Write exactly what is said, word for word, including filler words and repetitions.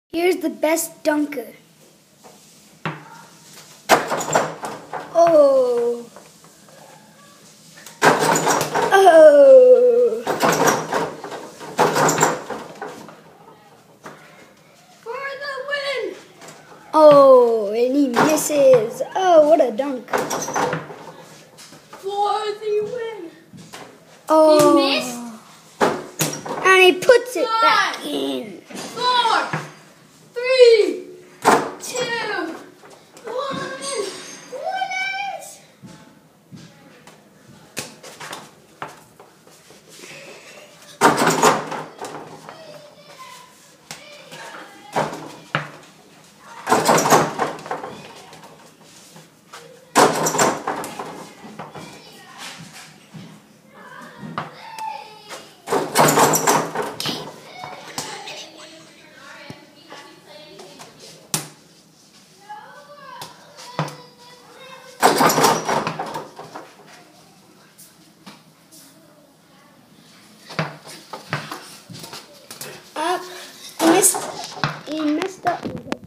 Here's the best dunker. Oh. Oh. For the win. Oh, and he misses. Oh, what a dunk. For the win. Oh. He missed. And he puts it Five, back in. Four, three, two, one. Winners! Up. He missed. He messed up.